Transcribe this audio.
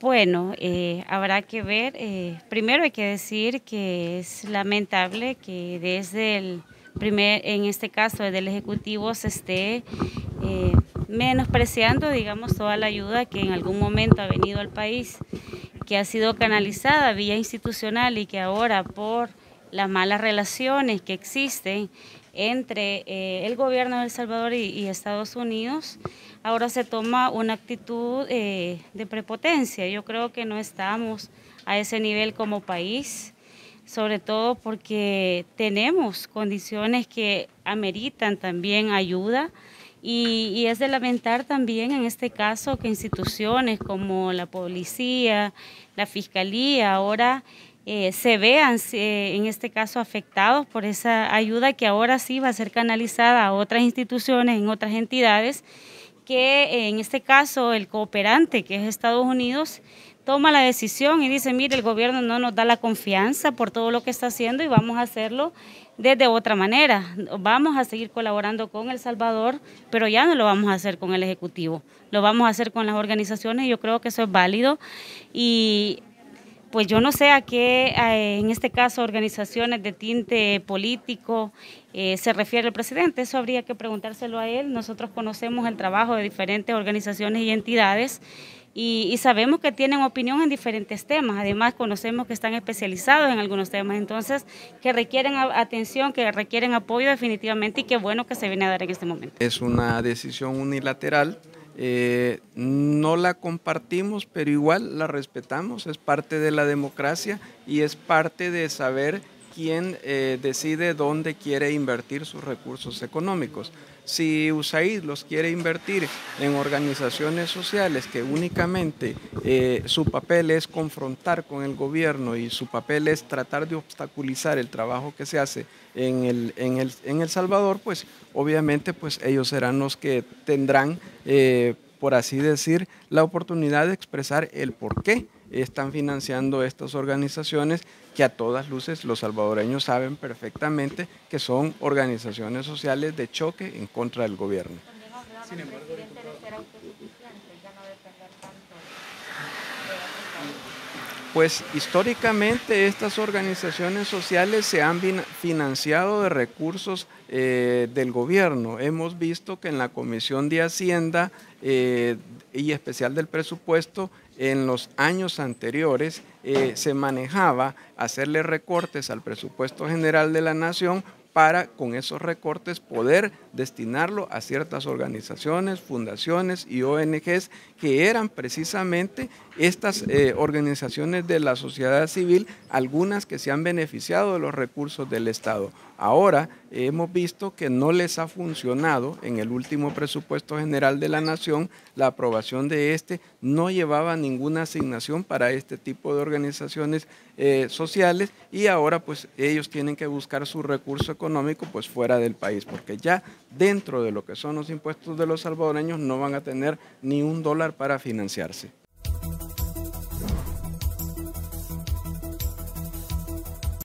Bueno, habrá que ver, primero hay que decir que es lamentable que desde en este caso desde el Ejecutivo se esté menospreciando, digamos, toda la ayuda que en algún momento ha venido al país, que ha sido canalizada vía institucional y que ahora por las malas relaciones que existen entre el gobierno de El Salvador y Estados Unidos, ahora se toma una actitud de prepotencia. Yo creo que no estamos a ese nivel como país, sobre todo porque tenemos condiciones que ameritan también ayuda y es de lamentar también en este caso que instituciones como la policía, la fiscalía ahora se vean en este caso afectados por esa ayuda que ahora sí va a ser canalizada a otras instituciones, en otras entidades, que en este caso el cooperante, que es Estados Unidos, toma la decisión y dice, mire, el gobierno no nos da la confianza por todo lo que está haciendo y vamos a hacerlo desde otra manera. Vamos a seguir colaborando con El Salvador, pero ya no lo vamos a hacer con el Ejecutivo, lo vamos a hacer con las organizaciones y yo creo que eso es válido. Y pues yo no sé a qué, en este caso, organizaciones de tinte político se refiere el presidente. Eso habría que preguntárselo a él. Nosotros conocemos el trabajo de diferentes organizaciones y entidades y sabemos que tienen opinión en diferentes temas. Además, conocemos que están especializados en algunos temas, entonces, que requieren atención, que requieren apoyo definitivamente y qué bueno que se viene a dar en este momento. Es una decisión unilateral. No la compartimos, pero igual la respetamos, es parte de la democracia y es parte de saber quién decide dónde quiere invertir sus recursos económicos. Si USAID los quiere invertir en organizaciones sociales que únicamente su papel es confrontar con el gobierno y su papel es tratar de obstaculizar el trabajo que se hace en El Salvador, pues obviamente pues ellos serán los que tendrán, por así decir, la oportunidad de expresar el por qué están financiando estas organizaciones que a todas luces los salvadoreños saben perfectamente que son organizaciones sociales de choque en contra del gobierno. Sin embargo, pues históricamente estas organizaciones sociales se han financiado de recursos del gobierno. Hemos visto que en la Comisión de Hacienda y especial del presupuesto, en los años anteriores se manejaba hacerle recortes al presupuesto general de la nación para con esos recortes poder destinarlo a ciertas organizaciones, fundaciones y ONGs que eran precisamente estas organizaciones de la sociedad civil, algunas que se han beneficiado de los recursos del Estado. Ahora hemos visto que no les ha funcionado en el último presupuesto general de la nación, la aprobación de este no llevaba ninguna asignación para este tipo de organizaciones sociales y ahora pues ellos tienen que buscar su recurso económico pues fuera del país, porque ya dentro de lo que son los impuestos de los salvadoreños no van a tener ni $1 para financiarse.